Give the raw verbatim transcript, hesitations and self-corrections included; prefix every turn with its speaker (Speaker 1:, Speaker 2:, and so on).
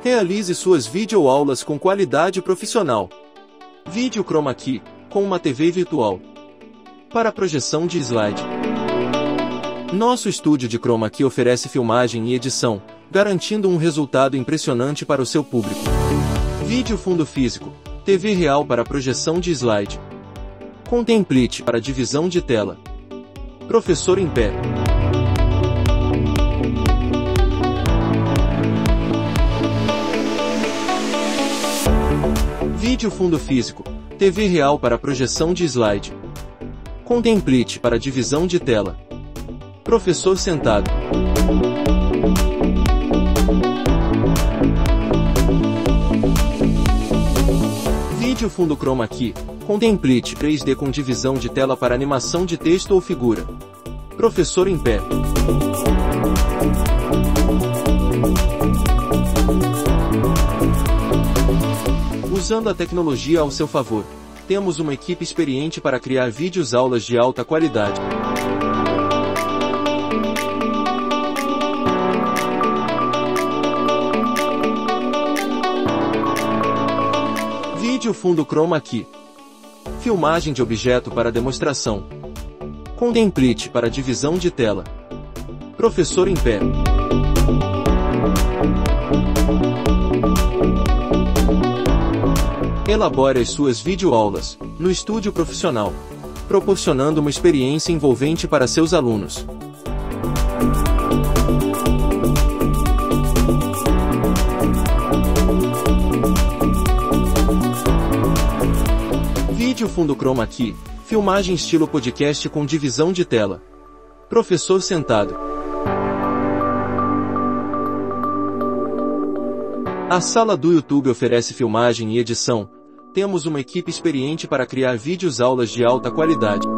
Speaker 1: Realize suas videoaulas com qualidade profissional. Vídeo Chroma Key, com uma T V virtual. Para projeção de slide. Nosso estúdio de Chroma Key oferece filmagem e edição, garantindo um resultado impressionante para o seu público. Vídeo Fundo Físico, T V real para projeção de slide. Contemplate para divisão de tela. Professor em pé. Vídeo Fundo Físico, T V real para projeção de slide. Contemplate para divisão de tela. Professor sentado. Vídeo Fundo Chroma Key, Contemplate três D com divisão de tela para animação de texto ou figura. Professor em pé. Usando a tecnologia ao seu favor, temos uma equipe experiente para criar vídeos aulas de alta qualidade. Vídeo Fundo Chroma Key. Filmagem de objeto para demonstração. Contemplate para divisão de tela. Professor em pé. Elabore as suas videoaulas, no estúdio profissional, proporcionando uma experiência envolvente para seus alunos. Vídeo Fundo Chroma Key, filmagem estilo podcast com divisão de tela. Professor sentado. A sala do YouTube oferece filmagem e edição. Temos uma equipe experiente para criar vídeos aulas de alta qualidade.